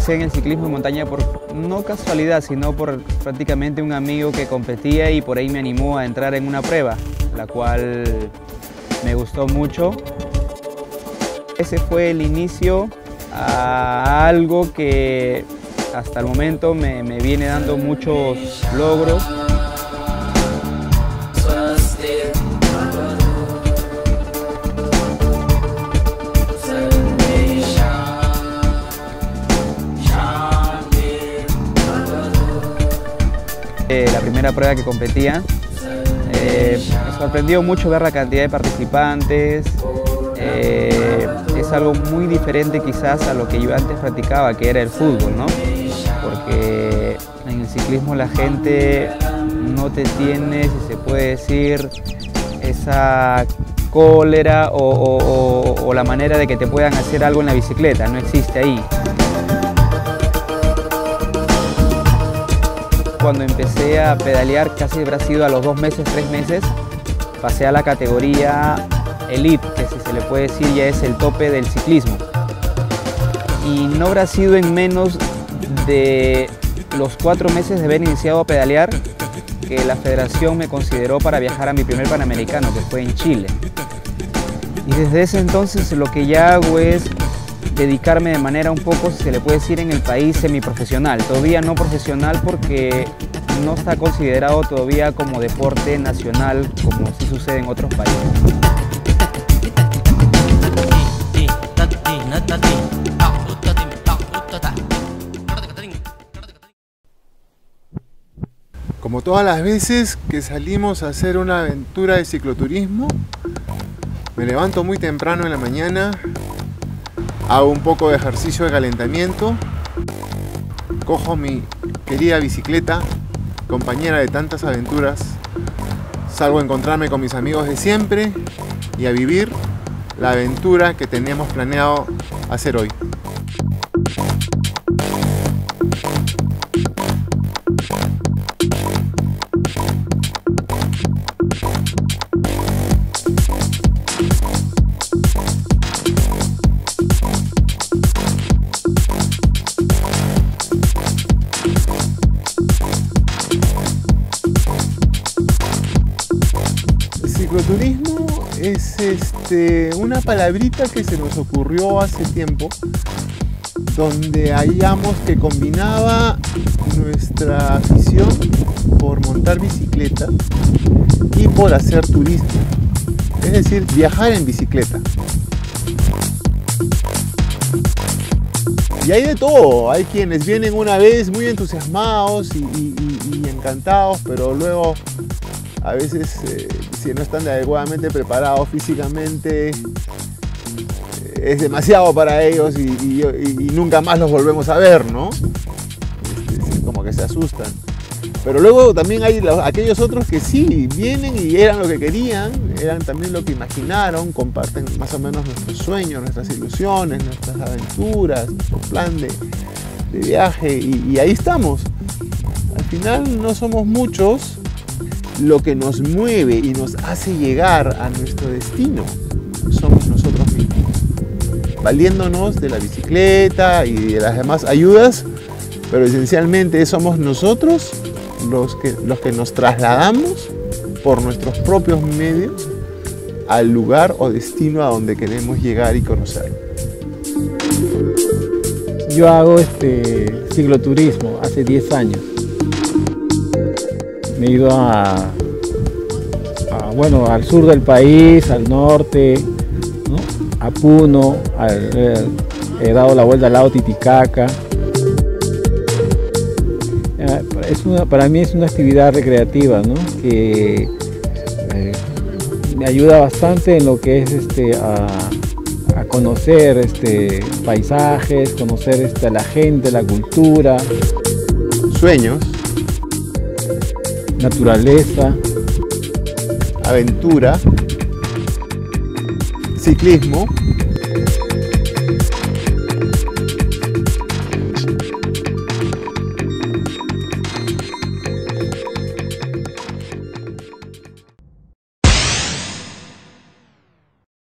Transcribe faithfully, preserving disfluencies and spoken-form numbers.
empecé en el ciclismo de montaña por no casualidad, sino por prácticamente un amigo que competía y por ahí me animó a entrar en una prueba, la cual me gustó mucho. Ese fue el inicio a algo que hasta el momento me, me viene dando muchos logros. La primera prueba que competía, eh, me sorprendió mucho ver la cantidad de participantes. Eh, es algo muy diferente quizás a lo que yo antes practicaba, que era el fútbol, ¿no? Porque en el ciclismo la gente no te tiene, si se puede decir, esa cólera o, o, o, o la manera de que te puedan hacer algo en la bicicleta, no existe ahí. Cuando empecé a pedalear, casi habrá sido a los dos meses, tres meses, pasé a la categoría Elite, que si se le puede decir ya es el tope del ciclismo. Y no habrá sido en menos de los cuatro meses de haber iniciado a pedalear que la federación me consideró para viajar a mi primer Panamericano, que fue en Chile. Y desde ese entonces lo que ya hago es dedicarme de manera un poco, si se le puede decir, en el país semiprofesional. Todavía no profesional porque no está considerado todavía como deporte nacional como sí sucede en otros países. Como todas las veces que salimos a hacer una aventura de cicloturismo, me levanto muy temprano en la mañana, hago un poco de ejercicio de calentamiento, cojo mi querida bicicleta, compañera de tantas aventuras, salgo a encontrarme con mis amigos de siempre y a vivir la aventura que tenemos planeado hacer hoy. Cicloturismo es este, una palabrita que se nos ocurrió hace tiempo, donde hallamos que combinaba nuestra afición por montar bicicleta y por hacer turismo, es decir, viajar en bicicleta. Y hay de todo, hay quienes vienen una vez muy entusiasmados y, y, y encantados, pero luego a veces eh, si no están adecuadamente preparados físicamente, eh, es demasiado para ellos y, y, y nunca más los volvemos a ver, ¿no? Este, como que se asustan. Pero luego también hay los, aquellos otros que sí, vienen y eran lo que querían, eran también lo que imaginaron, comparten más o menos nuestros sueños, nuestras ilusiones, nuestras aventuras, nuestro plan de, de viaje y, y ahí estamos. Al final no somos muchos. Lo que nos mueve y nos hace llegar a nuestro destino somos nosotros mismos, valiéndonos de la bicicleta y de las demás ayudas, pero esencialmente somos nosotros los que, los que nos trasladamos por nuestros propios medios al lugar o destino a donde queremos llegar y conocer. Yo hago este cicloturismo hace diez años. Me he ido a, a, bueno, al sur del país, al norte, ¿no? A Puno, al, eh, he dado la vuelta al lago Titicaca. Eh, es una, para mí es una actividad recreativa, ¿no? Que eh, me ayuda bastante en lo que es este, a, a conocer este, paisajes, conocer este, a la gente, la cultura. Sueños. Naturaleza, aventura, ciclismo